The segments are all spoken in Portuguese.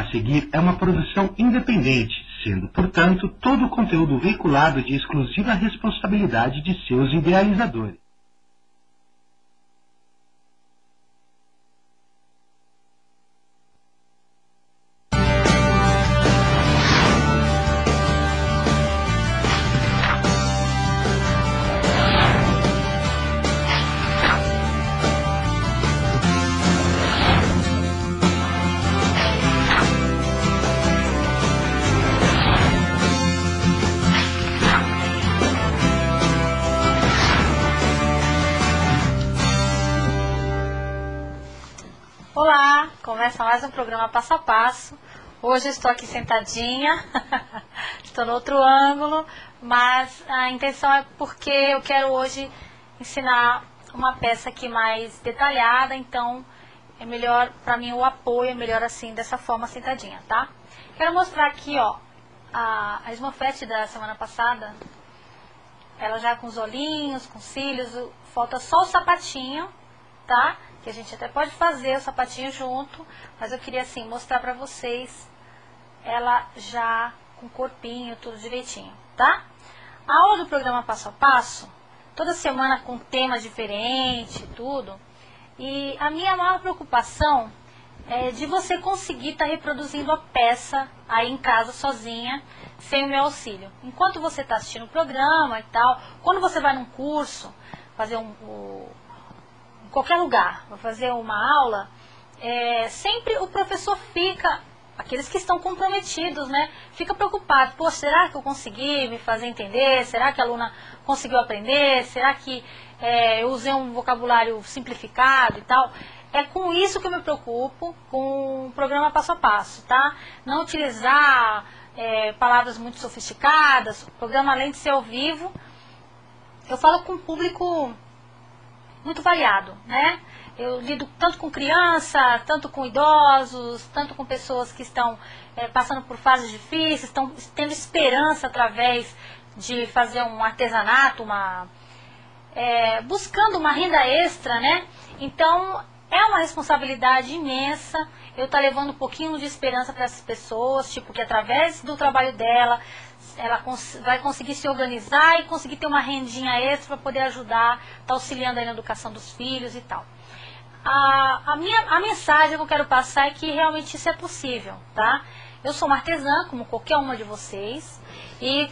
a seguir é uma produção independente, sendo, portanto, todo o conteúdo veiculado de exclusiva responsabilidade de seus idealizadores. Olá, começa mais um programa Passo a Passo. Hoje eu estou aqui sentadinha, estou no outro ângulo, mas a intenção é porque eu quero hoje ensinar uma peça aqui mais detalhada, então é melhor, para mim o apoio é melhor assim, dessa forma sentadinha, tá? Quero mostrar aqui, ó, a Smurfette da semana passada, ela já com os olhinhos, com os cílios, falta só o sapatinho, tá? Que a gente até pode fazer o sapatinho junto, mas eu queria assim mostrar pra vocês ela já com corpinho, tudo direitinho, tá? A aula do programa Passo a Passo, toda semana com tema diferente, tudo, e a minha maior preocupação é de você conseguir estar reproduzindo a peça aí em casa sozinha, sem o meu auxílio. Enquanto você está assistindo o programa e tal, quando você vai num curso, fazer qualquer lugar, vou fazer uma aula, sempre o professor fica, aqueles que estão comprometidos, né, fica preocupado, pô, será que eu consegui me fazer entender, será que a aluna conseguiu aprender, será que eu usei um vocabulário simplificado e tal. É com isso que eu me preocupo com o programa Passo a Passo, tá? Não utilizar palavras muito sofisticadas. O programa, além de ser ao vivo, eu falo com um público muito variado, né? Eu lido tanto com criança, tanto com idosos, tanto com pessoas que estão passando por fases difíceis, estão tendo esperança através de fazer um artesanato, buscando uma renda extra, né? Então, é uma responsabilidade imensa eu estar levando um pouquinho de esperança para essas pessoas, tipo, que através do trabalho dela, ela vai conseguir se organizar e conseguir ter uma rendinha extra para poder ajudar, tá auxiliando aí na educação dos filhos e tal. A mensagem que eu quero passar é que realmente isso é possível, tá? Eu sou uma artesã, como qualquer uma de vocês, e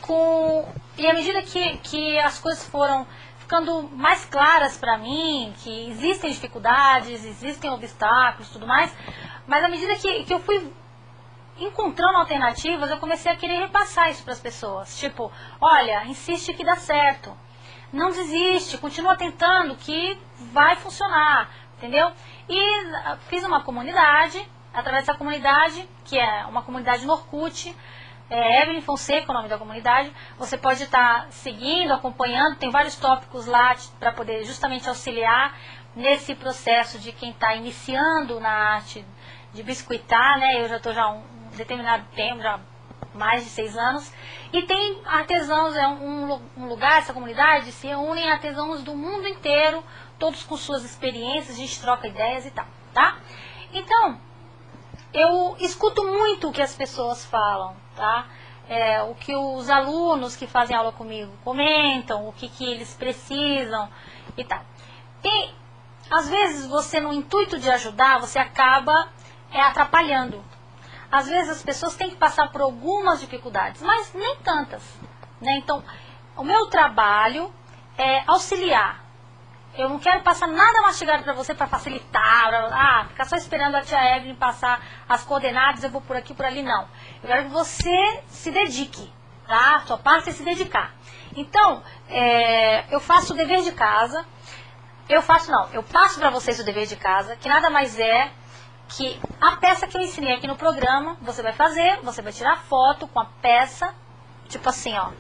à medida que as coisas foram ficando mais claras para mim, que existem dificuldades, existem obstáculos e tudo mais, mas à medida que eu fui encontrando alternativas, eu comecei a querer repassar isso para as pessoas. Tipo, olha, insiste que dá certo. Não desiste, continua tentando que vai funcionar, entendeu? E fiz uma comunidade, através dessa comunidade, que é uma comunidade no Orkut, Evelyn Fonseca, o nome da comunidade. Você pode estar seguindo, acompanhando, tem vários tópicos lá para poder justamente auxiliar nesse processo de quem está iniciando na arte de biscuitar, né? Eu já estou já um determinado tempo, já mais de 6 anos, e tem artesãos, um lugar, essa comunidade, se reúnem artesãos do mundo inteiro, todos com suas experiências, a gente troca ideias e tal, tá? Então, eu escuto muito o que as pessoas falam, tá? O que os alunos que fazem aula comigo comentam, o que eles precisam e tal. E, às vezes, você, no intuito de ajudar, você acaba atrapalhando. Às vezes as pessoas têm que passar por algumas dificuldades, mas nem tantas, né? Então, o meu trabalho é auxiliar. Eu não quero passar nada mastigado para você para facilitar, ficar só esperando a tia Evelyn passar as coordenadas, eu vou por aqui, por ali, não. Eu quero que você se dedique, tá? Sua parte é se dedicar. Então, eu faço o dever de casa, eu passo para vocês o dever de casa, que nada mais é que a peça que eu ensinei aqui no programa, você vai fazer, você vai tirar foto com a peça, tipo assim, ó.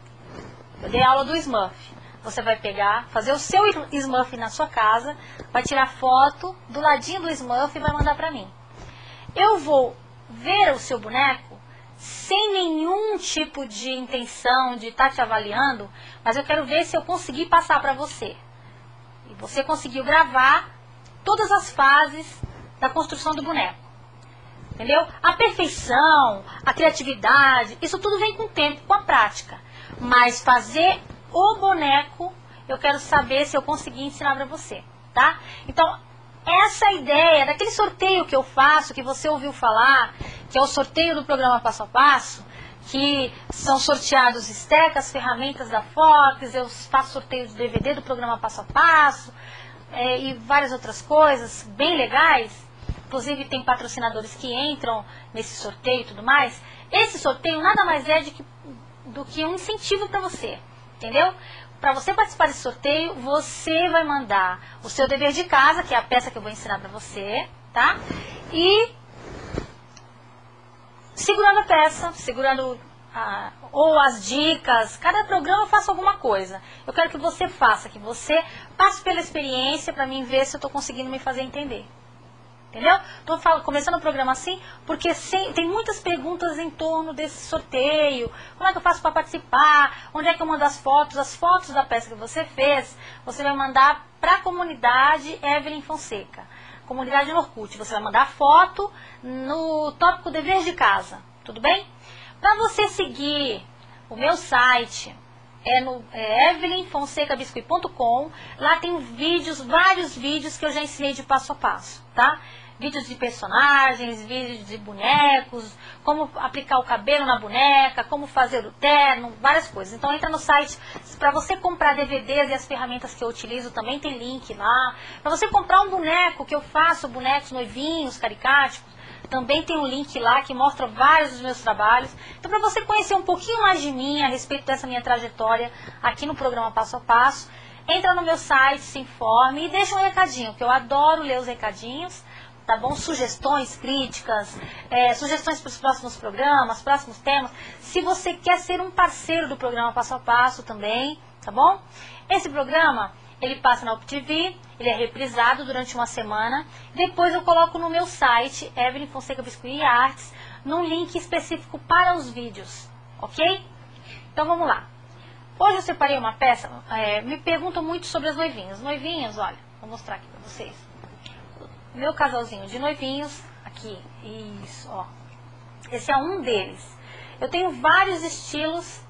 Eu dei aula do Smurf. Você vai pegar, fazer o seu Smurf na sua casa, vai tirar foto do ladinho do Smurf e vai mandar pra mim. Eu vou ver o seu boneco sem nenhum tipo de intenção de estar te avaliando, mas eu quero ver se eu consegui passar pra você. E você conseguiu gravar todas as fases da construção do boneco. entendeu? A perfeição, a criatividade, isso tudo vem com o tempo, com a prática. Mas fazer o boneco, eu quero saber se eu conseguir ensinar para você, tá? Então, essa ideia daquele sorteio que eu faço, que você ouviu falar, que é o sorteio do programa Passo a Passo, que são sorteados estecas, ferramentas da Fox, eu faço sorteio do DVD do programa Passo a Passo, e várias outras coisas bem legais. Inclusive tem patrocinadores que entram nesse sorteio e tudo mais. Esse sorteio nada mais é do que um incentivo para você, entendeu? Para você participar desse sorteio, você vai mandar o seu dever de casa, que é a peça que eu vou ensinar para você, tá? E segurando a peça, segurando ou as dicas, cada programa eu faço alguma coisa. Eu quero que você faça, que você passe pela experiência para mim ver se eu estou conseguindo me fazer entender. Entendeu? Estou começando o programa assim, porque tem muitas perguntas em torno desse sorteio. Como é que eu faço para participar? Onde é que eu mando as fotos? As fotos da peça que você fez, você vai mandar para a comunidade Evelyn Fonseca. Comunidade no Orkut. Você vai mandar a foto no tópico dever de casa. Tudo bem? Para você seguir o meu site, no evelynfonsecabiscuit.com. Lá tem vídeos, vários vídeos que eu já ensinei de passo a passo, tá? Vídeos de personagens, vídeos de bonecos, como aplicar o cabelo na boneca, como fazer o terno, várias coisas. Então entra no site, para você comprar DVDs e as ferramentas que eu utilizo, também tem link lá. Para você comprar um boneco, que eu faço bonecos noivinhos, caricáticos, também tem um link lá que mostra vários dos meus trabalhos. Então, para você conhecer um pouquinho mais de mim, a respeito dessa minha trajetória aqui no programa Passo a Passo, entra no meu site, se informe e deixa um recadinho, que eu adoro ler os recadinhos, tá bom? Sugestões, críticas, sugestões para os próximos programas, próximos temas. Se você quer ser um parceiro do programa Passo a Passo também, tá bom? Esse programa, ele passa na UpTV, ele é reprisado durante uma semana. Depois eu coloco no meu site, Evelyn Fonseca Biscuit e Artes, num link específico para os vídeos, ok? Então vamos lá. Hoje eu separei uma peça, me perguntam muito sobre as noivinhas. Noivinhas, olha, vou mostrar aqui para vocês. Meu casalzinho de noivinhos, aqui, isso, ó. Esse é um deles. Eu tenho vários estilos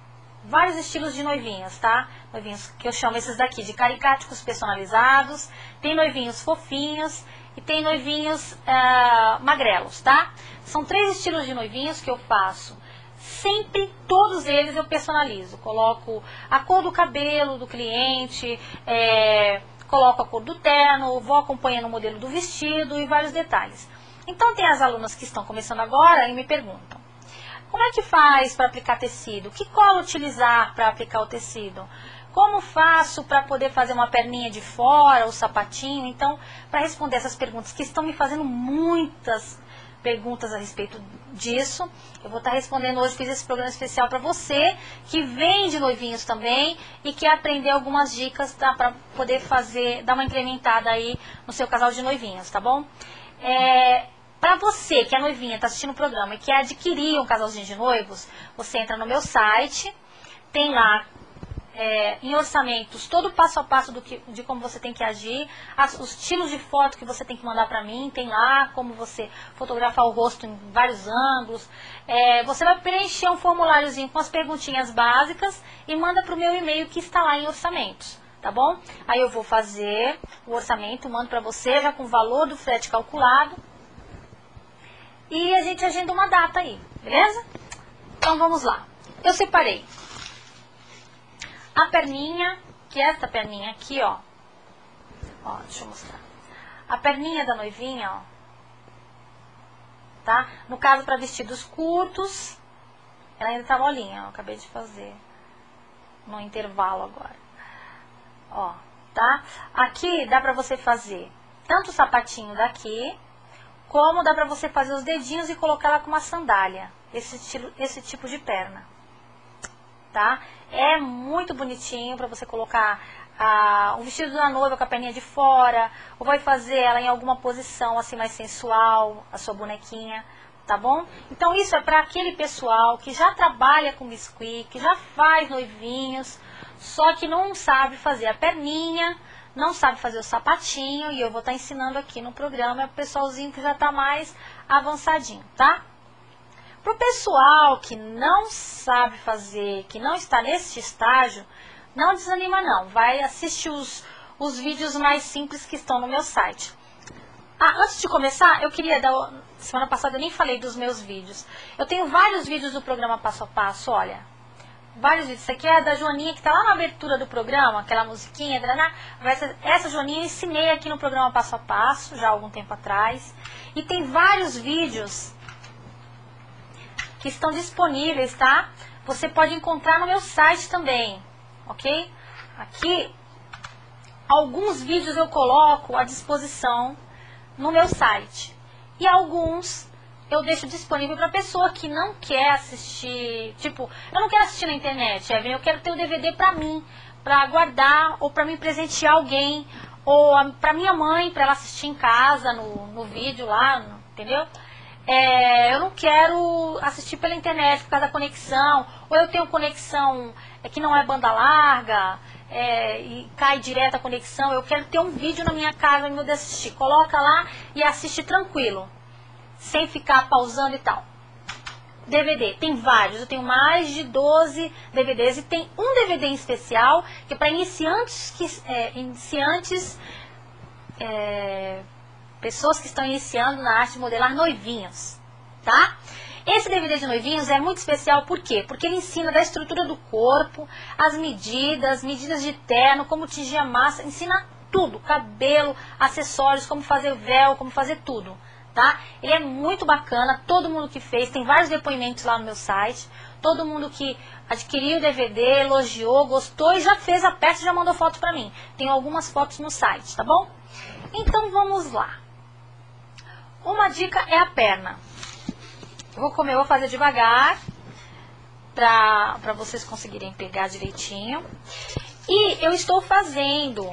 de noivinhos, tá? Noivinhos que eu chamo esses daqui de caricáticos personalizados, tem noivinhos fofinhos e tem noivinhos magrelos, tá? São 3 estilos de noivinhos que eu faço. Sempre, todos eles eu personalizo. Coloco a cor do cabelo do cliente, coloco a cor do terno, vou acompanhando o modelo do vestido e vários detalhes. Então tem as alunas que estão começando agora e me perguntam: como é que faz para aplicar tecido? Que cola utilizar para aplicar o tecido? Como faço para poder fazer uma perninha de fora, o sapatinho? Então, para responder essas perguntas, que estão me fazendo muitas perguntas a respeito disso, eu vou estar respondendo hoje. Fiz esse programa especial para você, que vende noivinhos também e quer aprender algumas dicas, tá, para poder dar uma incrementada aí no seu casal de noivinhos, tá bom? Para você que é noivinha, está assistindo o programa e quer adquirir um casalzinho de noivos, você entra no meu site, tem lá em orçamentos todo o passo a passo de como você tem que agir, os estilos de foto que você tem que mandar para mim, tem lá como você fotografar o rosto em vários ângulos. Você vai preencher um formuláriozinho com as perguntinhas básicas e manda para o meu e-mail que está lá em orçamentos. Tá bom? Aí eu vou fazer o orçamento, mando para você já com o valor do frete calculado. E a gente agenda uma data aí, beleza? Então vamos lá. Eu separei a perninha, que é essa perninha aqui, ó. Ó, deixa eu mostrar. A perninha da noivinha, ó. Tá? No caso, para vestidos curtos, ela ainda tá molinha, ó. Acabei de fazer no intervalo agora. Ó, tá? Aqui dá pra você fazer tanto o sapatinho daqui, como dá pra você fazer os dedinhos e colocar ela com uma sandália. Esse tipo de perna. Tá? É muito bonitinho pra você colocar o vestido da noiva com a perninha de fora, ou vai fazer ela em alguma posição assim mais sensual, a sua bonequinha, tá bom? Então isso é para aquele pessoal que já trabalha com biscuit, que já faz noivinhos, só que não sabe fazer a perninha, não sabe fazer o sapatinho, e eu vou estar ensinando aqui no programa, é o pessoalzinho que já está mais avançadinho, tá? Para o pessoal que não sabe fazer, que não está nesse estágio, não desanima não, vai assistir os vídeos mais simples que estão no meu site. Antes de começar, eu queria dar... Semana passada eu nem falei dos meus vídeos. Eu tenho vários vídeos do programa Passo a Passo, olha. Vários vídeos. Isso aqui é da Joaninha, que está lá na abertura do programa, aquela musiquinha. Essa Joaninha eu ensinei aqui no programa Passo a Passo, já há algum tempo atrás. E tem vários vídeos que estão disponíveis, tá? Você pode encontrar no meu site também, ok? Aqui, alguns vídeos eu coloco à disposição no meu site. E alguns eu deixo disponível para pessoa que não quer assistir, tipo, eu não quero assistir na internet, eu quero ter o DVD para mim, para guardar, ou para me presentear alguém, ou para minha mãe, para ela assistir em casa, no vídeo lá, entendeu? Eu não quero assistir pela internet por causa da conexão, ou eu tenho conexão que não é banda larga, e cai direto a conexão, eu quero ter um vídeo na minha casa e meu Deus assistir. Coloca lá e assiste tranquilo, sem ficar pausando e tal. DVD, tem vários, eu tenho mais de 12 DVDs e tem um DVD em especial que é para iniciantes, pessoas que estão iniciando na arte de modelar noivinhos, tá? Esse DVD de noivinhos é muito especial, por quê? Porque ele ensina da estrutura do corpo, as medidas de terno, como tingir a massa, ensina tudo, cabelo, acessórios, como fazer véu, como fazer tudo, tá? Ele é muito bacana, todo mundo que fez, tem vários depoimentos lá no meu site, todo mundo que adquiriu o DVD, elogiou, gostou e já fez a peça e já mandou foto pra mim. Tem algumas fotos no site, tá bom? Então vamos lá. Uma dica é a perna. Eu vou fazer devagar, para vocês conseguirem pegar direitinho. E eu estou fazendo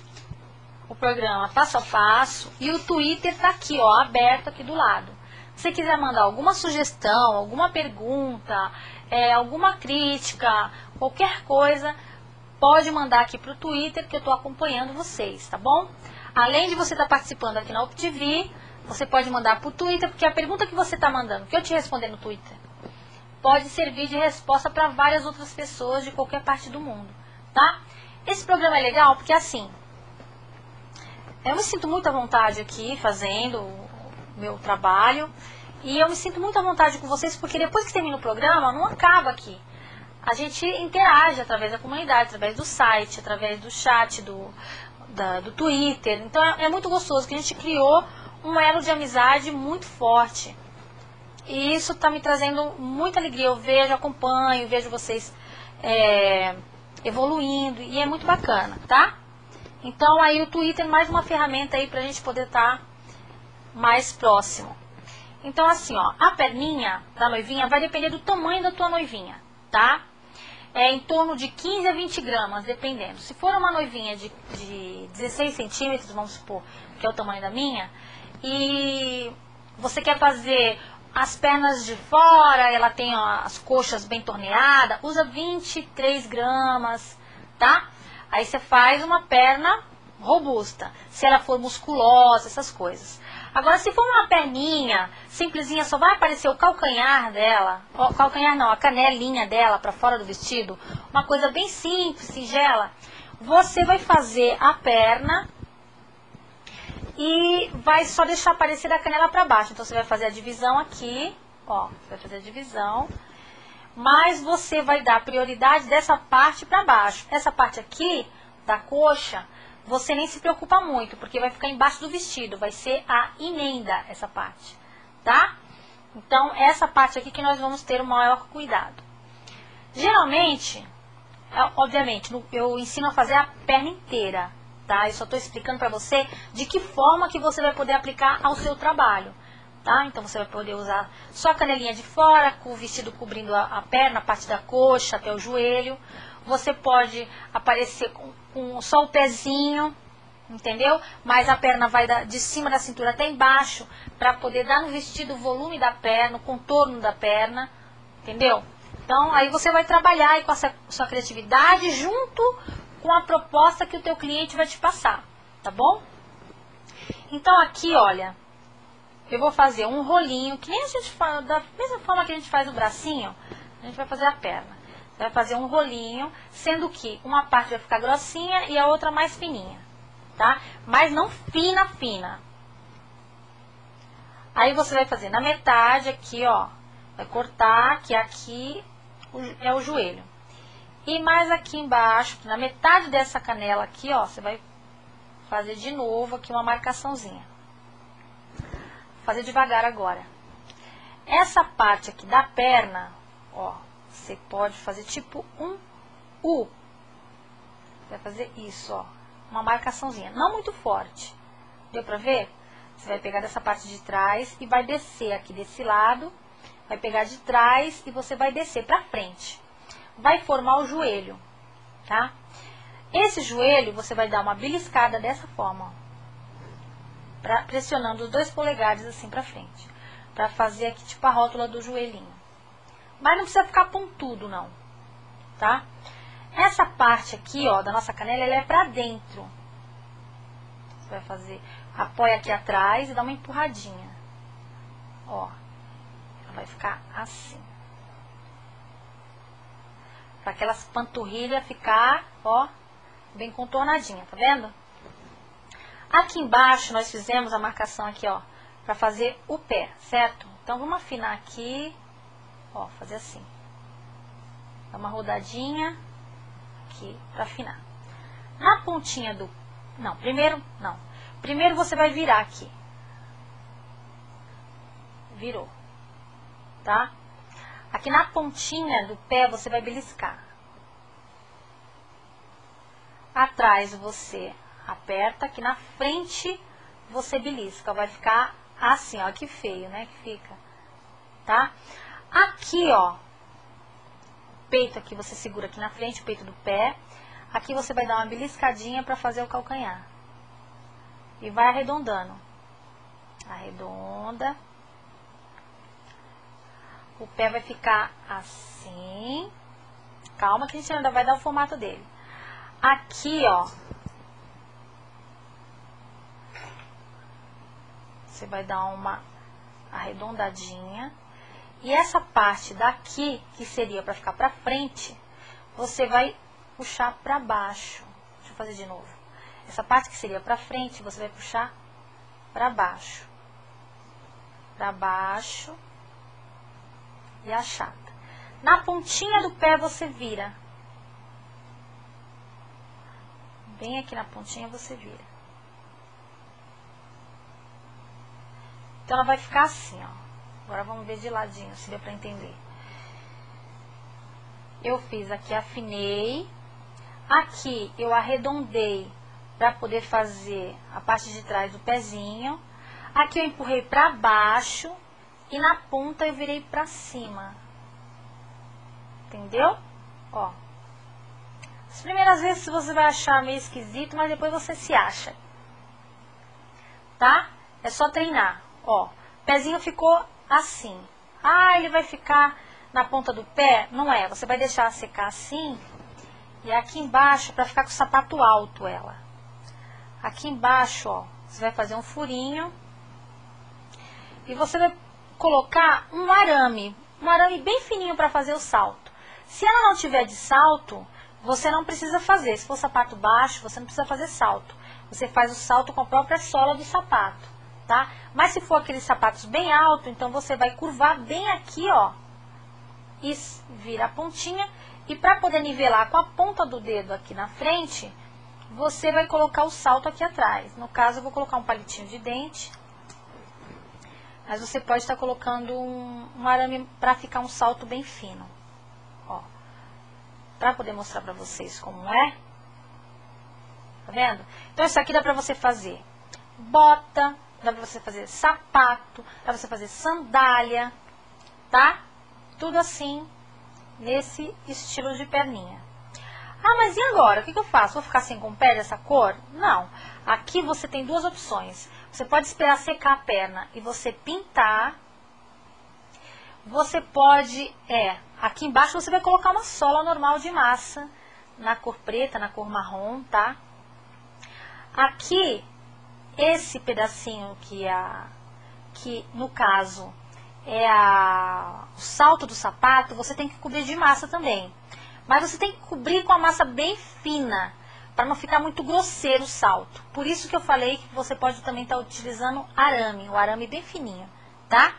o programa passo a passo e o Twitter está aqui, ó, aberto aqui do lado. Se você quiser mandar alguma sugestão, alguma pergunta, alguma crítica, qualquer coisa, pode mandar aqui para o Twitter que eu estou acompanhando vocês, tá bom? Além de você estar participando aqui na UpTV, você pode mandar para o Twitter, porque a pergunta que você está mandando, que eu te responder no Twitter, pode servir de resposta para várias outras pessoas de qualquer parte do mundo, tá? Esse programa é legal porque, assim, eu me sinto muito à vontade aqui fazendo o meu trabalho, e eu me sinto muito à vontade com vocês, porque depois que termina o programa, não acaba aqui. A gente interage através da comunidade, através do site, através do chat, do Twitter. Então é muito gostoso, que a gente criou um elo de amizade muito forte. E isso está me trazendo muita alegria. Eu vejo, acompanho, vejo vocês evoluindo. E é muito bacana, tá? Então aí o Twitter é mais uma ferramenta aí pra gente poder estar mais próximo. Então assim, ó, a perninha da noivinha vai depender do tamanho da tua noivinha, tá? É em torno de 15 a 20 gramas, dependendo. Se for uma noivinha de 16 centímetros, vamos supor, que é o tamanho da minha, e você quer fazer as pernas de fora, ela tem as coxas bem torneadas, usa 23 gramas, tá? Aí você faz uma perna robusta, se ela for musculosa, essas coisas. Agora, se for uma perninha simplesinha, só vai aparecer o calcanhar dela, o calcanhar não, a canelinha dela para fora do vestido, uma coisa bem simples, singela, você vai fazer a perna e vai só deixar aparecer da canela para baixo. Então, você vai fazer a divisão aqui, ó, você vai fazer a divisão, mas você vai dar prioridade dessa parte para baixo. Essa parte aqui, da coxa, você nem se preocupa muito, porque vai ficar embaixo do vestido, vai ser a emenda essa parte, tá? Então, essa parte aqui que nós vamos ter o maior cuidado. Geralmente, obviamente, eu ensino a fazer a perna inteira, tá? Eu só estou explicando para você de que forma que você vai poder aplicar ao seu trabalho, tá? Então, você vai poder usar só a canelinha de fora, com o vestido cobrindo a perna, a parte da coxa até o joelho. Você pode aparecer com só o pezinho, entendeu? Mas a perna vai de cima da cintura até embaixo, para poder dar no vestido o volume da perna, o contorno da perna, entendeu? Então, aí você vai trabalhar aí com a sua criatividade junto com a proposta que o teu cliente vai te passar, tá bom? Então aqui, olha, eu vou fazer um rolinho, que nem a gente fala, da mesma forma que a gente faz o bracinho, a gente vai fazer a perna. Você vai fazer um rolinho, sendo que uma parte vai ficar grossinha e a outra mais fininha, tá? Mas não fina, fina. Aí você vai fazer na metade aqui, ó, vai cortar, que aqui é o joelho. E mais aqui embaixo, na metade dessa canela aqui, ó, você vai fazer de novo aqui uma marcaçãozinha. Vou fazer devagar agora. Essa parte aqui da perna, ó, você pode fazer tipo um U. Vai fazer isso, ó, uma marcaçãozinha, não muito forte. Deu pra ver? Você vai pegar dessa parte de trás e vai descer aqui desse lado. Vai pegar de trás e você vai descer pra frente. Vai formar o joelho, tá? Esse joelho você vai dar uma beliscada dessa forma, ó, pressionando os 2 polegares assim pra frente, pra fazer aqui tipo a rótula do joelhinho. Mas não precisa ficar pontudo não, tá? Essa parte aqui, ó, da nossa canela, ela é pra dentro. Você vai fazer, apoia aqui atrás e dá uma empurradinha, ó, ela vai ficar assim. Para aquelas panturrilhas ficar, ó, bem contornadinha, tá vendo? Aqui embaixo nós fizemos a marcação aqui, ó, para fazer o pé, certo? Então vamos afinar aqui, ó, fazer assim. Dá uma rodadinha aqui para afinar. Na pontinha do... Não, primeiro, não. Primeiro você vai virar aqui. Virou, tá? Aqui na pontinha do pé você vai beliscar. Atrás você aperta, aqui na frente você belisca. Vai ficar assim, ó, que feio, né, que fica, tá? Aqui, ó, peito aqui você segura aqui na frente, o peito do pé. Aqui você vai dar uma beliscadinha para fazer o calcanhar. E vai arredondando. Arredonda. O pé vai ficar assim. Calma que a gente ainda vai dar o formato dele. Aqui, ó, você vai dar uma arredondadinha. E essa parte daqui, que seria para ficar para frente, você vai puxar para baixo. Deixa eu fazer de novo. Essa parte que seria para frente, você vai puxar para baixo. Para baixo. E achata. Na pontinha do pé você vira. Bem aqui na pontinha você vira. Então ela vai ficar assim, ó. Agora vamos ver de ladinho, se deu pra entender. Eu fiz aqui, afinei. Aqui eu arredondei para poder fazer a parte de trás do pezinho. Aqui eu empurrei para baixo. E na ponta eu virei pra cima. Entendeu? Ó. As primeiras vezes você vai achar meio esquisito, mas depois você se acha. Tá? É só treinar. Ó. O pezinho ficou assim. Ah, ele vai ficar na ponta do pé? Não é. Você vai deixar secar assim. E aqui embaixo, pra ficar com o sapato alto ela. Aqui embaixo, ó. Você vai fazer um furinho. E você vai colocar um arame bem fininho para fazer o salto. Se ela não tiver de salto, você não precisa fazer. Se for sapato baixo, você não precisa fazer salto. Você faz o salto com a própria sola do sapato, tá? Mas se for aqueles sapatos bem altos, então você vai curvar bem aqui, ó, e vira a pontinha. E para poder nivelar com a ponta do dedo aqui na frente, você vai colocar o salto aqui atrás. No caso, eu vou colocar um palitinho de dente. Mas você pode estar colocando um arame para ficar um salto bem fino. Ó. Para poder mostrar para vocês como é. Tá vendo? Então isso aqui dá para você fazer bota, dá para você fazer sapato, dá para você fazer sandália, tá? Tudo assim, nesse estilo de perninha. Ah, mas e agora? O que eu faço? Vou ficar assim com o pé dessa cor? Não. Aqui você tem duas opções. Você pode esperar secar a perna e você pintar. Você pode, aqui embaixo você vai colocar uma sola normal de massa na cor preta, na cor marrom, tá? Aqui, esse pedacinho que no caso é o salto do sapato, você tem que cobrir de massa também. Mas você tem que cobrir com a massa bem fina, para não ficar muito grosseiro o salto. Por isso que eu falei que você pode também estar utilizando arame, o arame bem fininho, tá?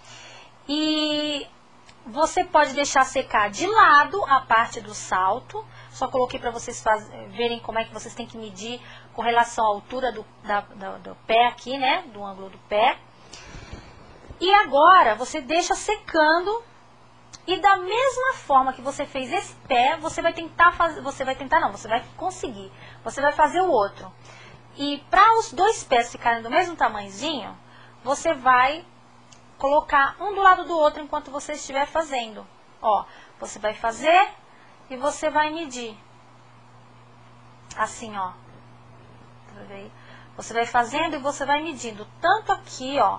E você pode deixar secar de lado a parte do salto. Só coloquei para vocês verem como é que vocês têm que medir com relação à altura do pé aqui, né? Do ângulo do pé. E agora você deixa secando. E da mesma forma que você fez esse pé, você vai tentar fazer, você vai conseguir. Você vai fazer o outro. E para os dois pés ficarem do mesmo tamanhozinho, você vai colocar um do lado do outro enquanto você estiver fazendo. Ó, você vai fazer e você vai medir. Assim, ó. Você vai fazendo e você vai medindo. Tanto aqui, ó.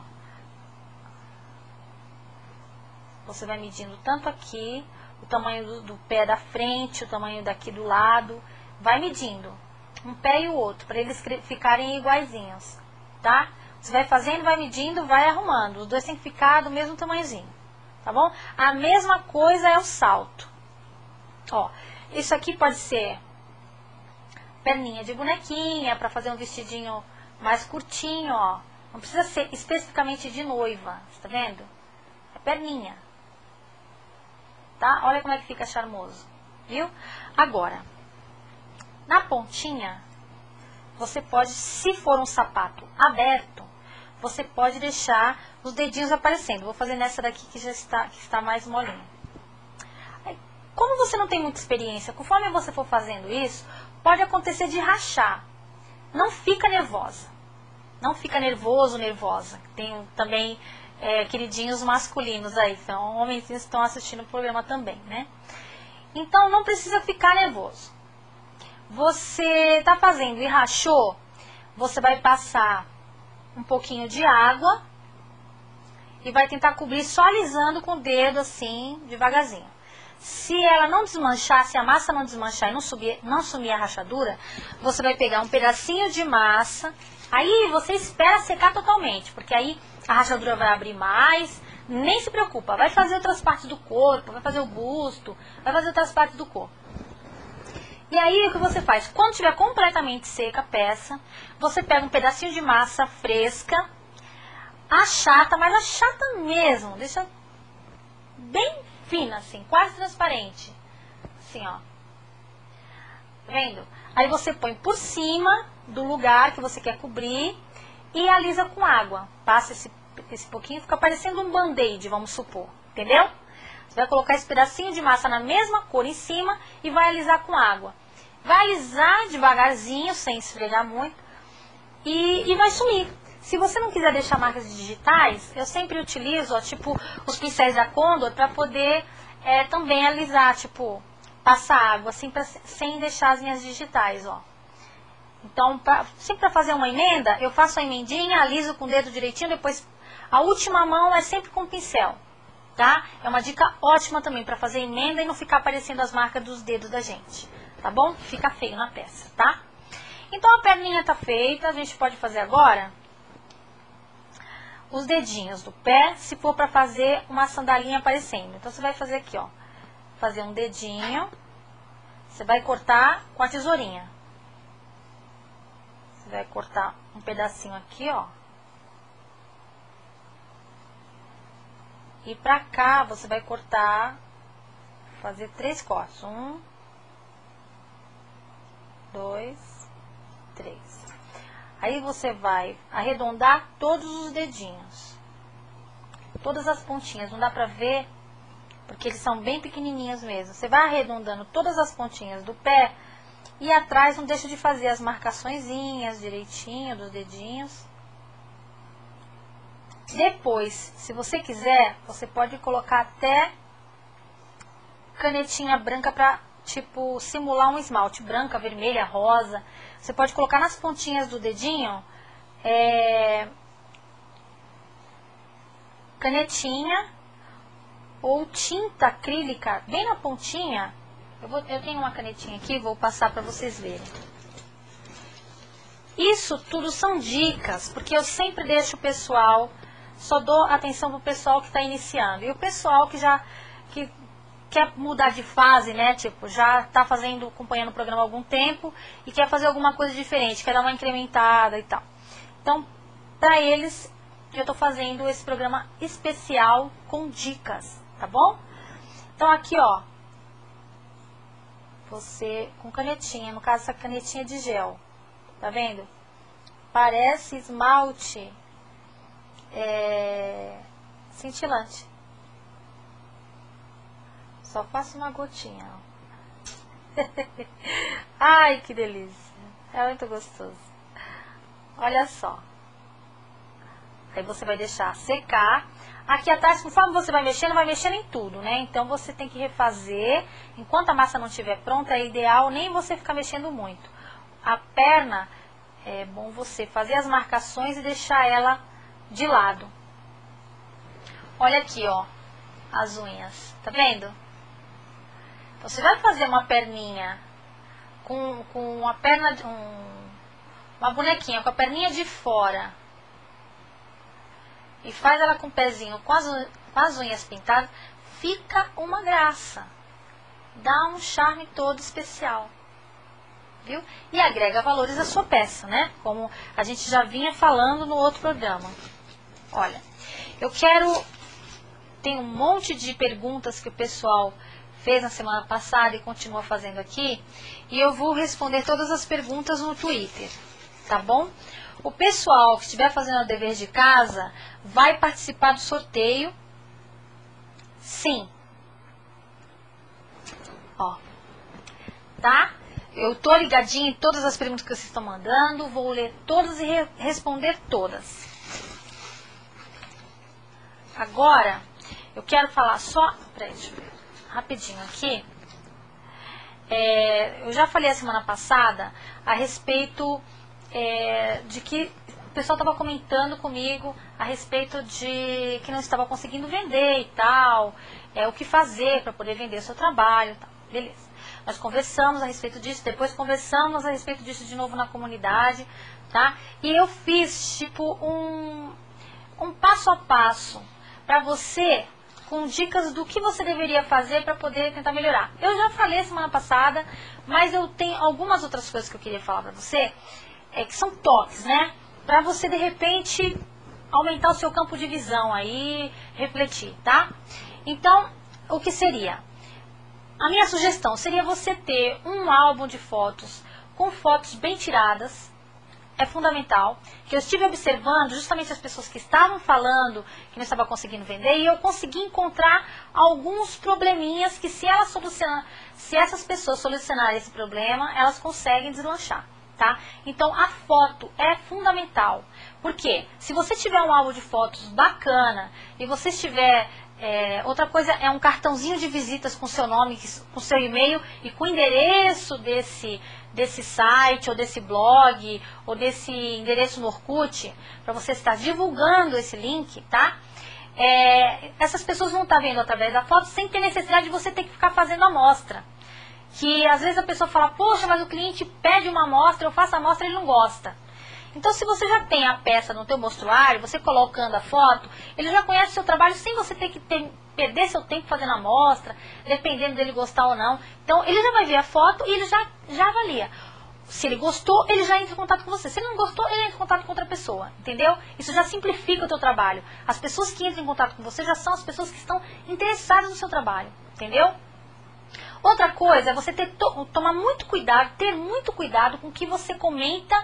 Você vai medindo tanto aqui, o tamanho do pé da frente, o tamanho daqui do lado. Vai medindo um pé e o outro, para eles ficarem iguaizinhos, tá? Você vai fazendo, vai medindo, vai arrumando. Os dois têm que ficar do mesmo tamanhozinho, tá bom? A mesma coisa é o salto. Ó, isso aqui pode ser perninha de bonequinha, para fazer um vestidinho mais curtinho, ó. Não precisa ser especificamente de noiva, tá vendo? É perninha. Tá? Olha como é que fica charmoso, viu? Agora, na pontinha, você pode, se for um sapato aberto, você pode deixar os dedinhos aparecendo. Vou fazer nessa daqui que está mais molinha. Como você não tem muita experiência, conforme você for fazendo isso, pode acontecer de rachar. Não fica nervosa. Não fica nervoso, nervosa. Tem também queridinhos masculinos aí, então homens estão assistindo o programa também, né? Então não precisa ficar nervoso. Você está fazendo e rachou, você vai passar um pouquinho de água e vai tentar cobrir só alisando com o dedo assim, devagarzinho. Se ela não desmanchar, se a massa não desmanchar e não sumir a rachadura, você vai pegar um pedacinho de massa, aí você espera secar totalmente, porque aí a rachadura vai abrir mais. Nem se preocupa, vai fazer outras partes do corpo, vai fazer o busto, vai fazer outras partes do corpo. E aí o que você faz? Quando estiver completamente seca a peça, você pega um pedacinho de massa fresca, achata, mas achata mesmo, deixa bem fina assim, quase transparente. Assim, ó. Tá vendo? Aí você põe por cima do lugar que você quer cobrir e alisa com água. Passa esse pouquinho, fica parecendo um band-aid, vamos supor. Entendeu? Você vai colocar esse pedacinho de massa na mesma cor em cima e vai alisar com água. Vai alisar devagarzinho, sem esfregar muito, e vai sumir. Se você não quiser deixar marcas digitais, eu sempre utilizo, ó, tipo, os pincéis da Condor para poder também alisar, tipo, passar água, assim, sem deixar as minhas digitais, ó. Então, sempre para fazer uma emenda, eu faço a emendinha, aliso com o dedo direitinho, depois a última mão é sempre com pincel. Tá? É uma dica ótima também para fazer emenda e não ficar aparecendo as marcas dos dedos da gente, tá bom? Fica feio na peça, tá? Então a perninha tá feita, a gente pode fazer agora os dedinhos do pé, se for para fazer uma sandalinha aparecendo. Então você vai fazer aqui, ó, fazer um dedinho, você vai cortar com a tesourinha. Você vai cortar um pedacinho aqui, ó. E pra cá, você vai cortar, fazer 3 cortes. 1, 2, 3. Aí você vai arredondar todos os dedinhos. Todas as pontinhas, não dá pra ver, porque eles são bem pequenininhos mesmo. Você vai arredondando todas as pontinhas do pé e atrás não deixa de fazer as marcaçõezinhas direitinho dos dedinhos. Depois, se você quiser, você pode colocar até canetinha branca para, tipo, simular um esmalte. Branca, vermelha, rosa. Você pode colocar nas pontinhas do dedinho canetinha ou tinta acrílica bem na pontinha. Eu tenho uma canetinha aqui, vou passar para vocês verem. Isso tudo são dicas, porque eu sempre deixo o pessoal, só dou atenção para o pessoal que está iniciando. E o pessoal que quer mudar de fase, né? Tipo, já está acompanhando o programa há algum tempo e quer fazer alguma coisa diferente, quer dar uma incrementada e tal. Então, para eles, eu estou fazendo esse programa especial com dicas, tá bom? Então, aqui, ó, você com canetinha, no caso, essa canetinha de gel. Tá vendo? Parece esmalte cintilante. Só faço uma gotinha. Ai, que delícia. É muito gostoso. Olha só. Aí você vai deixar secar. Aqui atrás, conforme você vai mexendo em tudo, né? Então você tem que refazer. Enquanto a massa não estiver pronta, é ideal nem você ficar mexendo muito. A perna, é bom você fazer as marcações e deixar ela de lado. Olha aqui, ó, as unhas, tá vendo? Então, você vai fazer uma perninha com uma perna, uma bonequinha com a perninha de fora e faz ela com o pezinho, com as unhas pintadas, fica uma graça. Dá um charme todo especial. Viu? E agrega valores à sua peça, né? Como a gente já vinha falando no outro programa. Olha, tem um monte de perguntas que o pessoal fez na semana passada e continua fazendo aqui, e eu vou responder todas as perguntas no Twitter, tá bom? O pessoal que estiver fazendo o dever de casa vai participar do sorteio, sim. Ó, tá? Eu tô ligadinha em todas as perguntas que vocês estão mandando, vou ler todas e responder todas. Agora, eu quero falar só... Peraí, deixa eu ver rapidinho aqui. Eu já falei a semana passada a respeito de que o pessoal estava comentando comigo a respeito de que não estava conseguindo vender e tal, o que fazer para poder vender o seu trabalho e tal. Beleza. Nós conversamos a respeito disso, depois conversamos a respeito disso de novo na comunidade, tá? E eu fiz, tipo, um passo a passo para você, com dicas do que você deveria fazer para poder tentar melhorar. Eu já falei semana passada, mas eu tenho algumas outras coisas que eu queria falar para você, que são toques, né? Para você, de repente, aumentar o seu campo de visão aí, refletir, tá? Então, o que seria? A minha sugestão seria você ter um álbum de fotos com fotos bem tiradas. É fundamental, que eu estive observando justamente as pessoas que estavam falando que não estava conseguindo vender, e eu consegui encontrar alguns probleminhas que se essas pessoas solucionarem esse problema, elas conseguem deslanchar, tá? Então a foto é fundamental. Por quê? Se você tiver um álbum de fotos bacana e você tiver... outra coisa é um cartãozinho de visitas com seu nome, com seu e-mail e com o endereço desse site, ou desse blog, ou desse endereço no Orkut, para você estar divulgando esse link, tá? Essas pessoas vão estar vendo através da foto sem ter necessidade de você ter que ficar fazendo amostra. Que às vezes a pessoa fala, poxa, mas o cliente pede uma amostra, eu faço a amostra e ele não gosta. Então, se você já tem a peça no teu mostruário, você colocando a foto, ele já conhece o seu trabalho sem você ter que perder seu tempo fazendo a amostra, dependendo dele gostar ou não. Então, ele já vai ver a foto e ele já avalia. Se ele gostou, ele já entra em contato com você. Se ele não gostou, ele entra em contato com outra pessoa, entendeu? Isso já simplifica o teu trabalho. As pessoas que entram em contato com você já são as pessoas que estão interessadas no seu trabalho, entendeu? Outra coisa é você tomar muito cuidado, ter muito cuidado com o que você comenta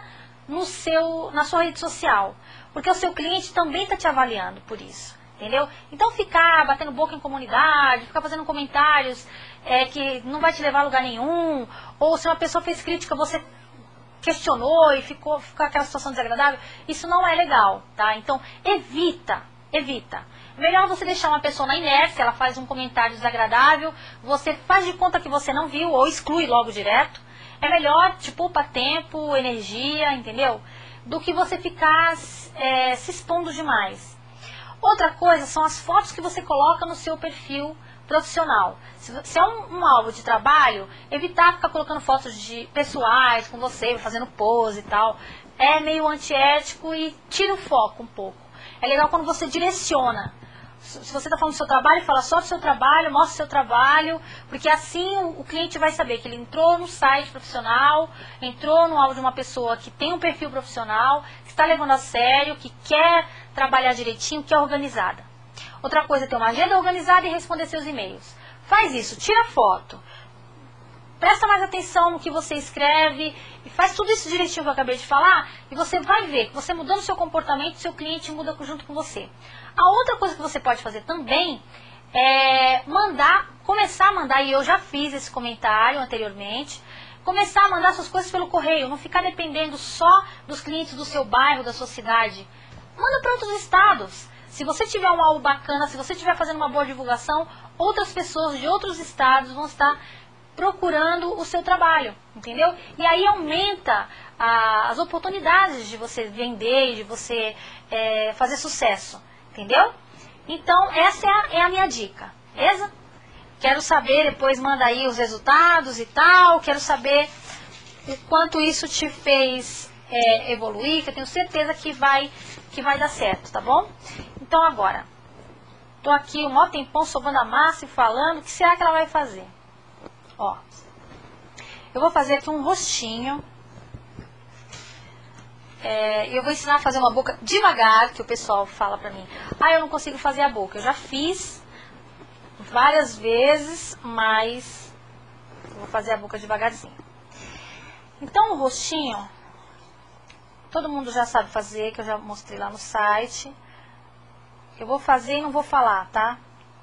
na sua rede social, porque o seu cliente também está te avaliando por isso, entendeu? Então ficar batendo boca em comunidade, ficar fazendo comentários que não vai te levar a lugar nenhum, ou se uma pessoa fez crítica, você questionou e ficou aquela situação desagradável, isso não é legal, tá? Então evita. Melhor você deixar uma pessoa na inércia, ela faz um comentário desagradável, você faz de conta que você não viu ou exclui logo direto. É melhor, te poupa tempo, energia, entendeu? Do que você ficar se expondo demais. Outra coisa são as fotos que você coloca no seu perfil profissional. Se é um alvo de trabalho, evitar ficar colocando fotos de pessoais com você, fazendo pose e tal. É meio antiético e tira o foco um pouco. É legal quando você direciona. Se você está falando do seu trabalho, fala só do seu trabalho, mostra o seu trabalho, porque assim o cliente vai saber que ele entrou no site profissional, entrou no alvo de uma pessoa que tem um perfil profissional, que está levando a sério, que quer trabalhar direitinho, que é organizada. Outra coisa é ter uma agenda organizada e responder seus e-mails. Faz isso, tira foto. Presta mais atenção no que você escreve e faz tudo isso direitinho que eu acabei de falar e você vai ver que você mudando seu comportamento, seu cliente muda junto com você. A outra coisa que você pode fazer também é começar a mandar, e eu já fiz esse comentário anteriormente, começar a mandar suas coisas pelo correio, não ficar dependendo só dos clientes do seu bairro, da sua cidade. Manda para outros estados. Se você tiver um algo bacana, se você estiver fazendo uma boa divulgação, outras pessoas de outros estados vão estar procurando o seu trabalho, entendeu? E aí aumenta as oportunidades de você vender, de você fazer sucesso, entendeu? Então, essa é a minha dica, beleza? Quero saber, depois manda aí os resultados e tal, quero saber o quanto isso te fez evoluir, que eu tenho certeza que vai dar certo, tá bom? Então agora, tô aqui um maior tempão sovando a massa e falando, o que será que ela vai fazer? Ó, eu vou fazer aqui um rostinho. Eu vou ensinar a fazer uma boca devagar, que o pessoal fala pra mim. Eu não consigo fazer a boca. Eu já fiz várias vezes, mas eu vou fazer a boca devagarzinho. Então, o rostinho, todo mundo já sabe fazer, que eu já mostrei lá no site. Eu vou fazer e não vou falar, tá?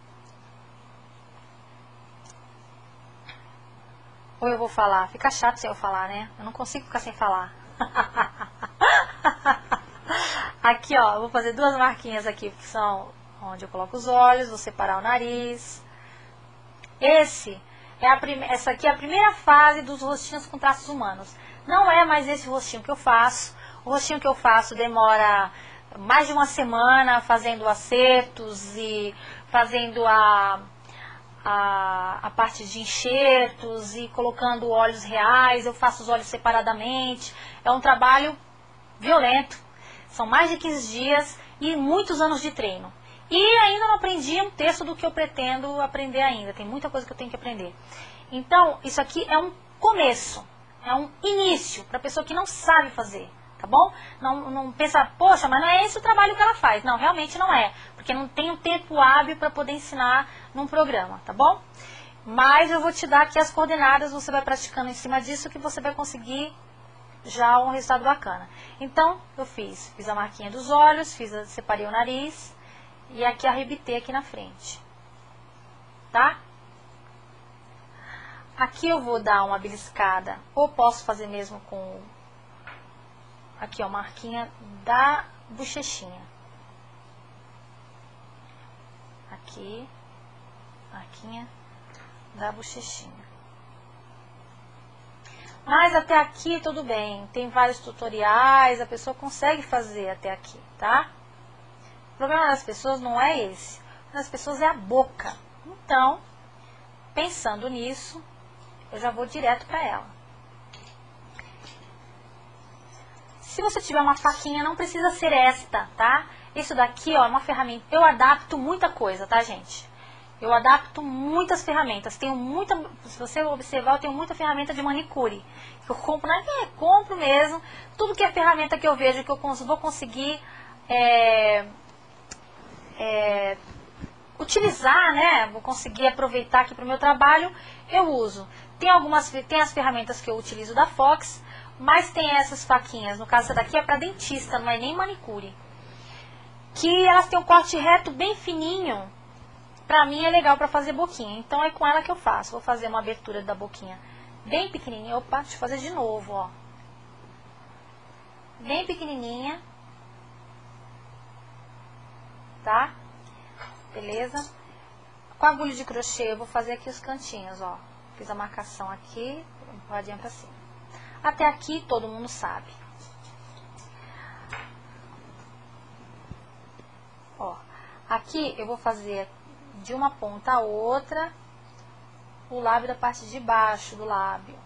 Ou eu vou falar? Fica chato sem eu falar, né? Eu não consigo ficar sem falar. Aqui, ó, eu vou fazer duas marquinhas aqui, que são onde eu coloco os olhos, vou separar o nariz. Essa aqui é a primeira fase dos rostinhos com traços humanos. Não é mais esse rostinho que eu faço. O rostinho que eu faço demora mais de uma semana fazendo acertos e fazendo a parte de enxertos e colocando olhos reais. Eu faço os olhos separadamente. É um trabalho violento. São mais de 15 dias e muitos anos de treino. E ainda não aprendi um terço do que eu pretendo aprender ainda. Tem muita coisa que eu tenho que aprender. Então, isso aqui é um começo. É um início para a pessoa que não sabe fazer. Tá bom? Não pensa, poxa, mas não é esse o trabalho que ela faz. Não, realmente não é. Porque não tem um tempo hábil para poder ensinar num programa, tá bom? Mas eu vou te dar aqui as coordenadas, você vai praticando em cima disso que você vai conseguir já um resultado bacana. Então, eu fiz a marquinha dos olhos, separei o nariz e aqui arrebitei aqui na frente. Tá? Aqui eu vou dar uma beliscada, ou posso fazer mesmo com... Aqui, ó, marquinha da bochechinha. Aqui, marquinha da bochechinha. Mas até aqui tudo bem. Tem vários tutoriais, a pessoa consegue fazer até aqui, tá? O problema das pessoas não é esse. O das pessoas é a boca. Então, pensando nisso, eu já vou direto para ela. Se você tiver uma faquinha, não precisa ser esta, tá? Isso daqui, ó, é uma ferramenta. Eu adapto muita coisa, tá, gente? Eu adapto muitas ferramentas. Tenho muita, se você observar, eu tenho muita ferramenta de manicure. Que eu compro, compro mesmo. Tudo que é ferramenta que eu vejo que eu vou conseguir utilizar, né? Vou conseguir aproveitar aqui para o meu trabalho, eu uso. Tem as ferramentas que eu utilizo da Fox, mas tem essas faquinhas. No caso, essa daqui é para dentista, não é nem manicure. Que elas têm um corte reto bem fininho. Pra mim é legal pra fazer boquinha. Então é com ela que eu faço. Vou fazer uma abertura da boquinha bem pequenininha. Opa, deixa eu fazer de novo, ó. Bem pequenininha. Tá? Beleza? Com a agulha de crochê eu vou fazer aqui os cantinhos, ó. Fiz a marcação aqui, empurradinha pra cima. Até aqui todo mundo sabe. Ó, aqui eu vou fazer de uma ponta a outra o lábio da parte de baixo do lábio.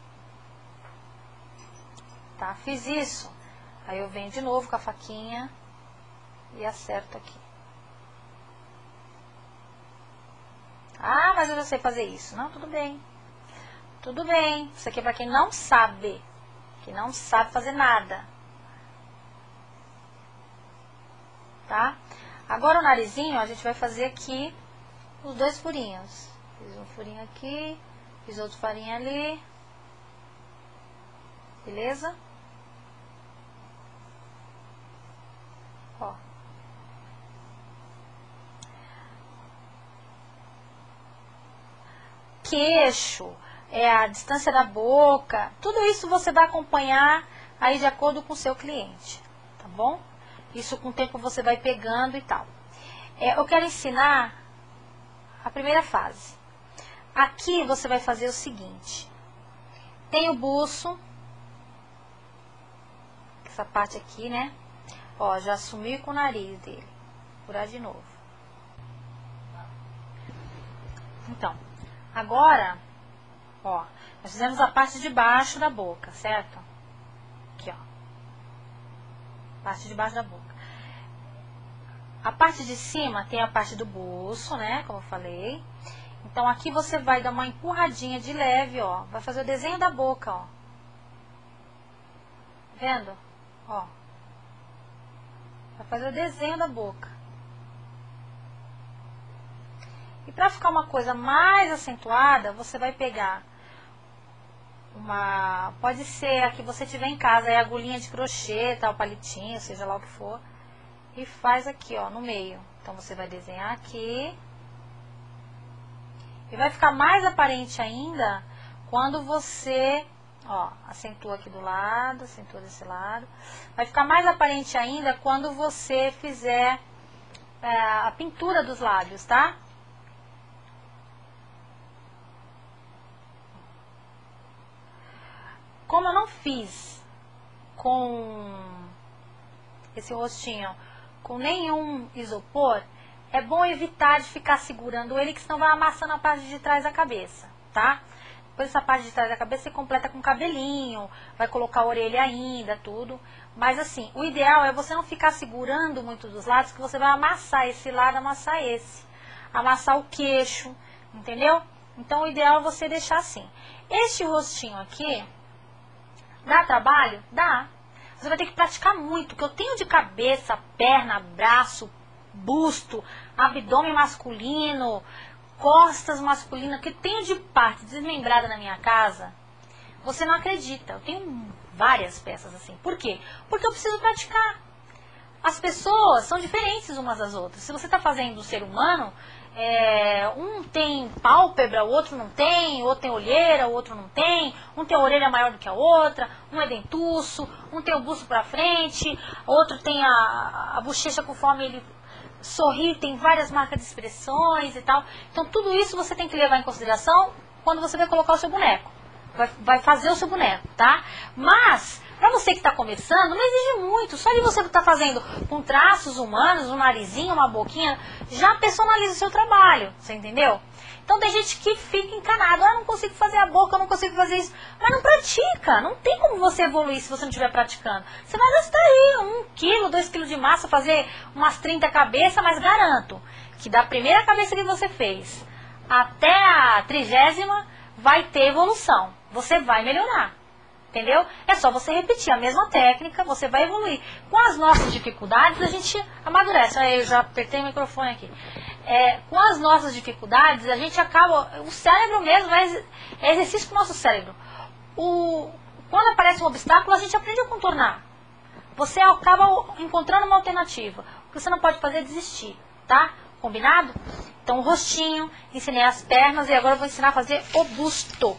Tá? Fiz isso. Aí eu venho de novo com a faquinha e acerto aqui. Ah, mas eu já sei fazer isso. Não, tudo bem. Tudo bem. Isso aqui é para quem não sabe. Que não sabe fazer nada. Tá? Agora o narizinho, a gente vai fazer aqui os 2 furinhos. Fiz um furinho aqui, fiz outro furinho ali. Beleza? Ó. Queixo, a distância da boca, tudo isso você vai acompanhar aí de acordo com o seu cliente, tá bom? Isso com o tempo você vai pegando e tal. Eu quero ensinar a primeira fase. Aqui você vai fazer o seguinte. Tem o buço, essa parte aqui, né? Ó, já assumi com o nariz dele. Vou furar de novo. Então, agora, ó, nós fizemos a parte de baixo da boca, certo? Aqui, ó. Parte de baixo da boca. A parte de cima tem a parte do buço, né? Como eu falei. Então, aqui você vai dar uma empurradinha de leve, ó. Vai fazer o desenho da boca, ó. Vendo? Ó. Vai fazer o desenho da boca. E para ficar uma coisa mais acentuada, você vai pegar uma... Pode ser a que você tiver em casa, é agulhinha de crochê, tal, palitinho, seja lá o que for. E faz aqui, ó, no meio. Então, você vai desenhar aqui. E vai ficar mais aparente ainda quando você, ó, acentua aqui do lado, acentua desse lado. Vai ficar mais aparente ainda quando você fizer a pintura dos lábios, tá? Como eu não fiz com esse rostinho com nenhum isopor, é bom evitar de ficar segurando ele, que senão vai amassando a parte de trás da cabeça, tá? Depois essa parte de trás da cabeça você completa com cabelinho, vai colocar a orelha ainda, tudo. Mas assim, o ideal é você não ficar segurando muito dos lados, que você vai amassar esse lado, amassar esse. Amassar o queixo, entendeu? Então o ideal é você deixar assim. Este rostinho aqui, dá trabalho? Dá. Você vai ter que praticar muito, que eu tenho de cabeça, perna, braço, busto, abdômen masculino, costas masculinas, que eu tenho de parte desmembrada na minha casa. Você não acredita, eu tenho várias peças assim. Por quê? Porque eu preciso praticar. As pessoas são diferentes umas das outras. Se você está fazendo o ser humano, um tem pálpebra, o outro não tem, o outro tem olheira, o outro não tem, um tem a orelha maior do que a outra, um é dentuço, um tem o busto para frente, outro tem a bochecha conforme ele sorri, tem várias marcas de expressões e tal. Então tudo isso você tem que levar em consideração quando você vai colocar o seu boneco, vai fazer o seu boneco, tá? Mas para você que está começando, não exige muito. Só de você estar fazendo com traços humanos, um narizinho, uma boquinha, já personaliza o seu trabalho, você entendeu? Então tem gente que fica encanado, não consigo fazer a boca, eu não consigo fazer isso. Mas não pratica, não tem como você evoluir se você não estiver praticando. Você vai gastar aí 1 quilo, 2 quilos de massa, fazer umas 30 cabeças, mas garanto que da primeira cabeça que você fez até a 30ª vai ter evolução. Você vai melhorar. Entendeu? É só você repetir a mesma técnica, você vai evoluir. Com as nossas dificuldades, a gente amadurece. Aí eu já apertei o microfone aqui. Com as nossas dificuldades, a gente acaba... O cérebro mesmo é exercício para o nosso cérebro. Quando aparece um obstáculo, a gente aprende a contornar. Você acaba encontrando uma alternativa. O que você não pode fazer é desistir, tá? Combinado? Então, o rostinho, ensinei as pernas e agora eu vou ensinar a fazer o busto.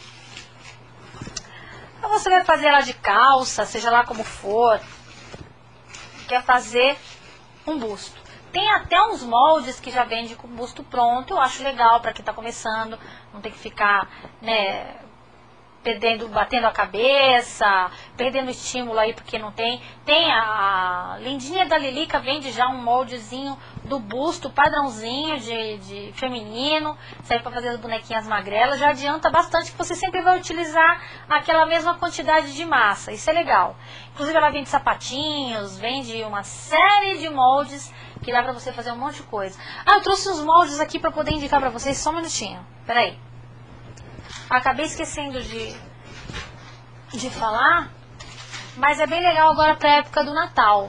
Então você vai fazer ela de calça, seja lá como for, quer fazer um busto. Tem até uns moldes que já vende com o busto pronto, eu acho legal para quem está começando, não tem que ficar, né, batendo a cabeça, perdendo estímulo aí porque não tem. Tem a Lindinha da Lilica, vende já um moldezinho do busto padrãozinho de feminino, serve para fazer as bonequinhas magrelas, já adianta bastante que você sempre vai utilizar aquela mesma quantidade de massa, isso é legal. Inclusive ela vende sapatinhos, vende uma série de moldes que dá para você fazer um monte de coisa. Eu trouxe os moldes aqui para poder indicar para vocês, só um minutinho, peraí. Acabei esquecendo de falar, mas é bem legal agora para a época do Natal.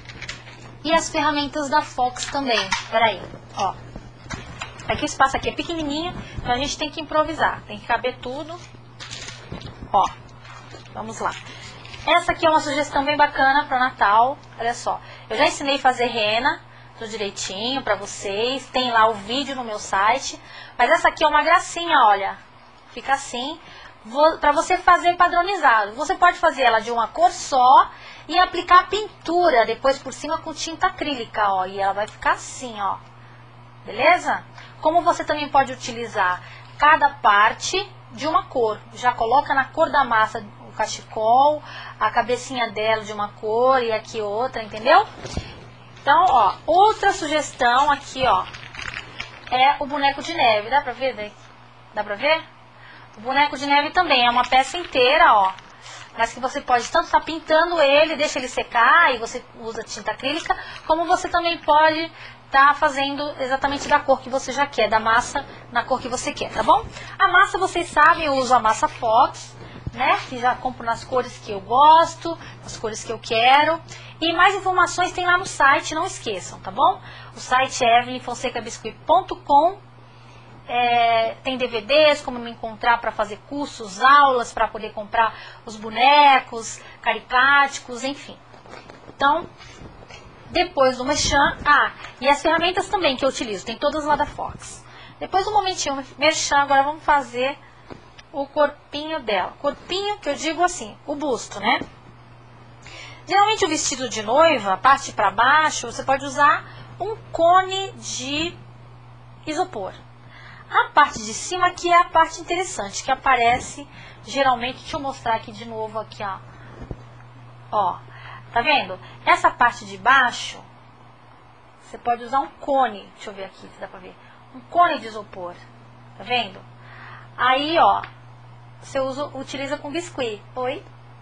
E as ferramentas da Fox também. Peraí, ó. Aqui o espaço aqui é pequenininho, então a gente tem que improvisar. Tem que caber tudo. Ó, vamos lá. Essa aqui é uma sugestão bem bacana para Natal. Olha só, eu já ensinei a fazer rena, tudo direitinho para vocês. Tem lá o vídeo no meu site. Mas essa aqui é uma gracinha, olha. Fica assim, para você fazer padronizado. Você pode fazer ela de uma cor só e aplicar a pintura depois por cima com tinta acrílica, ó. E ela vai ficar assim, ó. Beleza? Como você também pode utilizar cada parte de uma cor. Já coloca na cor da massa o cachecol, a cabecinha dela de uma cor e aqui outra, entendeu? Então, ó, outra sugestão aqui, ó, é o boneco de neve. Dá pra ver? Dá pra ver? O boneco de neve também é uma peça inteira, ó. Mas que você pode tanto estar pintando ele, deixa ele secar e você usa tinta acrílica, como você também pode estar fazendo exatamente da cor que você já quer, da massa na cor que você quer, tá bom? A massa, vocês sabem, eu uso a massa Fox, né? Que já compro nas cores que eu gosto, nas cores que eu quero. E mais informações tem lá no site, não esqueçam, tá bom? O site é evelynfonsecabiscuit.com. Tem DVDs, como me encontrar para fazer cursos, aulas, para poder comprar os bonecos, caricáticos, enfim. Então, depois do merchan, e as ferramentas também que eu utilizo, tem todas lá da Fox. Depois do momentinho merchan, agora vamos fazer o corpinho dela. Corpinho que eu digo assim, o busto, né? Geralmente o vestido de noiva, a parte para baixo, você pode usar um cone de isopor. A parte de cima aqui é a parte interessante, que aparece geralmente, deixa eu mostrar aqui de novo, aqui, ó. Ó, tá vendo? Essa parte de baixo, você pode usar um cone, deixa eu ver aqui se dá pra ver. Um cone de isopor, tá vendo? Aí, ó, você utiliza com biscuit. Oi?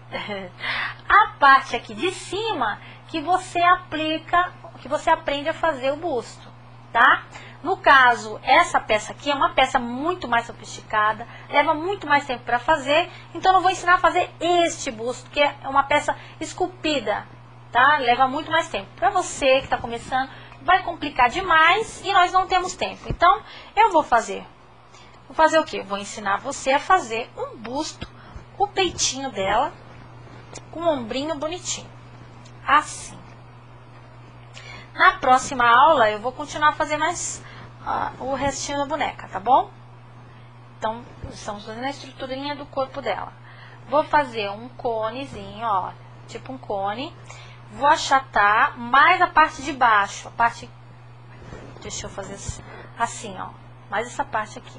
A parte aqui de cima, que você aplica, que você aprende a fazer o busto, tá? No caso, essa peça aqui é uma peça muito mais sofisticada, leva muito mais tempo para fazer, então eu vou ensinar a fazer este busto, que é uma peça esculpida, tá? Leva muito mais tempo. Para você que está começando, vai complicar demais e nós não temos tempo. Então, eu vou fazer o quê? Vou ensinar você a fazer um busto, o peitinho dela, com um ombrinho bonitinho, assim. Na próxima aula, eu vou continuar a fazer mais o restinho da boneca, tá bom? Então, estamos fazendo a estruturinha do corpo dela. Vou fazer um conezinho, ó, tipo um cone. Vou achatar mais a parte de baixo, deixa eu fazer assim, ó, mais essa parte aqui.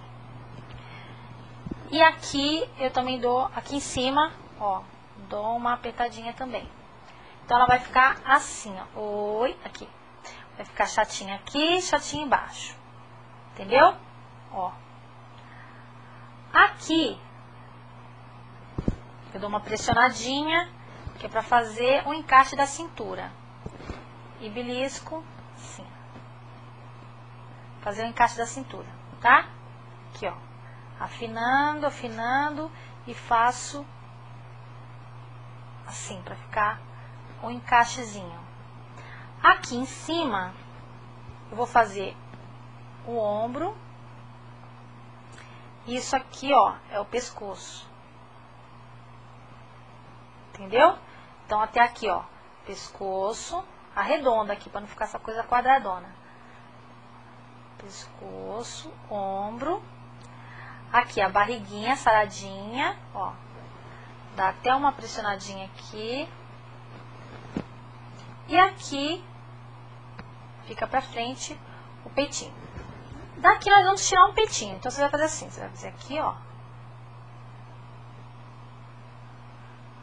E aqui, eu também dou, aqui em cima, ó, dou uma apertadinha também. Então, ela vai ficar assim, ó, aqui. Vai ficar chatinha aqui, chatinha embaixo. Entendeu? Ó. Aqui, eu dou uma pressionadinha, que é pra fazer o encaixe da cintura. E belisco, assim. Fazer o encaixe da cintura, tá? Aqui, ó. Afinando, afinando e faço assim, pra ficar um encaixezinho. Aqui em cima, eu vou fazer o ombro. Isso aqui, ó, é o pescoço. Entendeu? Então, até aqui, ó, pescoço, arredonda aqui, para não ficar essa coisa quadradona. Pescoço, ombro. Aqui, a barriguinha saradinha, ó. Dá até uma pressionadinha aqui. E aqui, fica pra frente o peitinho. Daqui nós vamos tirar um peitinho. Então, você vai fazer assim, você vai fazer aqui, ó.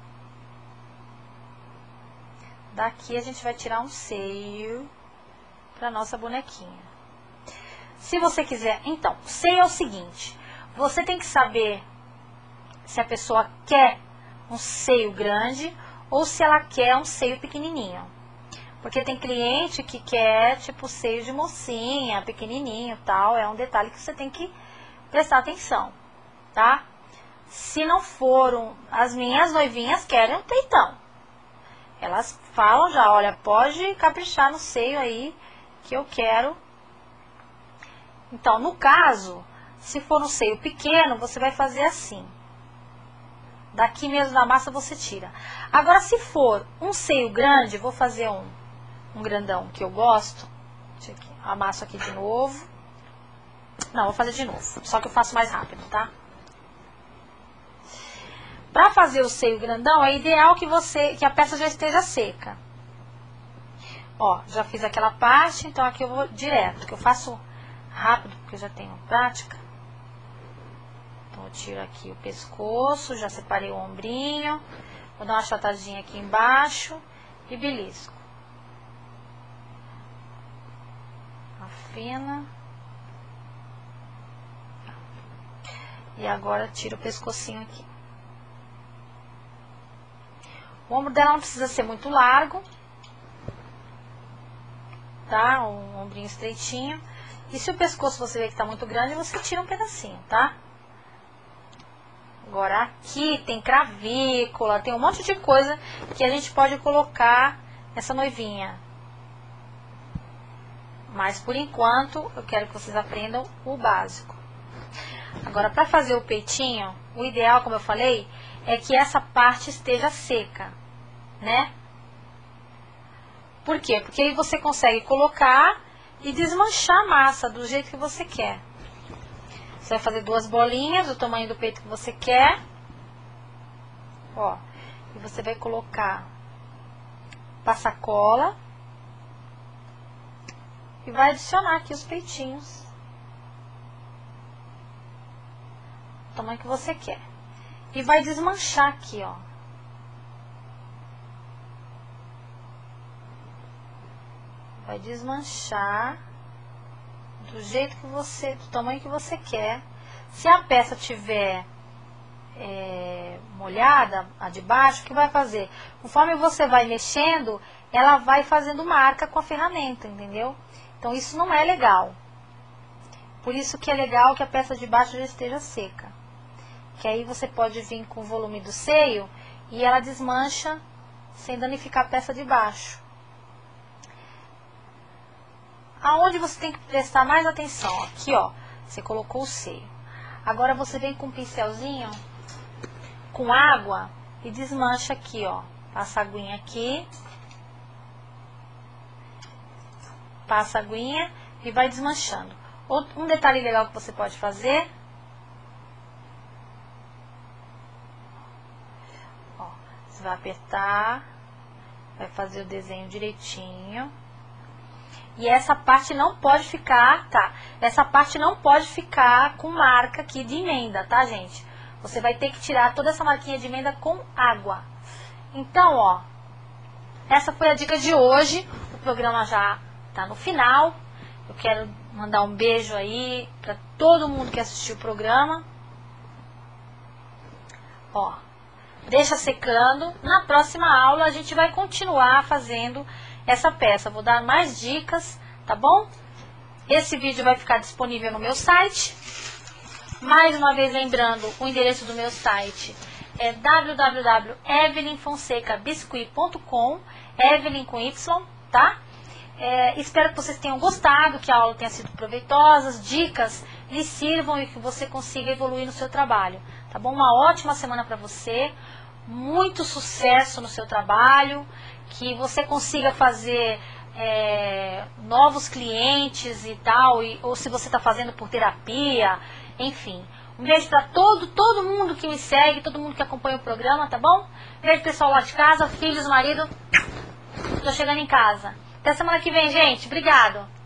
Daqui a gente vai tirar um seio. para nossa bonequinha. Se você quiser, então, seio é o seguinte, você tem que saber se a pessoa quer um seio grande ou se ela quer um seio pequenininho. Porque tem cliente que quer, tipo, seio de mocinha, pequenininho, tal. É um detalhe que você tem que prestar atenção, tá? Se não foram, as minhas noivinhas querem um peitão. Elas falam já, olha, pode caprichar no seio aí, que eu quero. Então, no caso, se for um seio pequeno, você vai fazer assim. Daqui mesmo da massa você tira. Agora, se for um seio grande, vou fazer um grandão que eu gosto. Deixa eu aqui, amasso aqui de novo. Não, vou fazer de novo, só que eu faço mais rápido, tá? Para fazer o seio grandão, é ideal que a peça já esteja seca. Ó, já fiz aquela parte, então aqui eu vou direto, que eu faço rápido, porque eu já tenho prática. Então eu tiro aqui o pescoço, já separei o ombrinho, vou dar uma achatadinha aqui embaixo e belisco. Afina. E agora tiro o pescocinho aqui. O ombro dela não precisa ser muito largo, tá? Um ombrinho estreitinho. E se o pescoço você vê que tá muito grande, você tira um pedacinho, tá? Agora aqui tem cravícula, tem um monte de coisa que a gente pode colocar nessa noivinha. Mas por enquanto eu quero que vocês aprendam o básico. Agora, para fazer o peitinho, o ideal, como eu falei, é que essa parte esteja seca, né? Por quê? Porque aí você consegue colocar e desmanchar a massa do jeito que você quer. Você vai fazer 2 bolinhas do tamanho do peito que você quer. Ó, e você vai colocar passacola e vai adicionar aqui os peitinhos. Do tamanho que você quer. E vai desmanchar aqui, ó. Vai desmanchar do jeito que você, do tamanho que você quer. Se a peça tiver molhada, a de baixo, o que vai fazer? Conforme você vai mexendo, ela vai fazendo marca com a ferramenta, entendeu? Então isso não é legal. Por isso que é legal que a peça de baixo já esteja seca. Que aí você pode vir com o volume do seio e ela desmancha sem danificar a peça de baixo. Aonde você tem que prestar mais atenção? Aqui, ó, você colocou o seio. Agora você vem com um pincelzinho, com água e desmancha aqui, ó. Passa a aguinha aqui. Passa a aguinha e vai desmanchando. Um detalhe legal que você pode fazer... Você vai apertar, vai fazer o desenho direitinho. E essa parte não pode ficar, tá? Essa parte não pode ficar com marca aqui de emenda, tá, gente? Você vai ter que tirar toda essa marquinha de emenda com água. Então, ó, essa foi a dica de hoje. O programa já tá no final. Eu quero mandar um beijo aí pra todo mundo que assistiu o programa. Ó. Deixa secando. Na próxima aula a gente vai continuar fazendo essa peça. Vou dar mais dicas, tá bom? Esse vídeo vai ficar disponível no meu site. Mais uma vez lembrando, o endereço do meu site é www.evelynfonsecabiscuit.com, Evelyn com Y, tá? Espero que vocês tenham gostado, que a aula tenha sido proveitosa, as dicas lhe sirvam e que você consiga evoluir no seu trabalho, tá bom? Uma ótima semana para você, muito sucesso no seu trabalho, que você consiga fazer novos clientes e tal, ou se você está fazendo por terapia, enfim. Um beijo para todo mundo que me segue, todo mundo que acompanha o programa, tá bom? Beijo pessoal lá de casa, filhos, marido, tô chegando em casa. Até semana que vem, gente. Obrigado.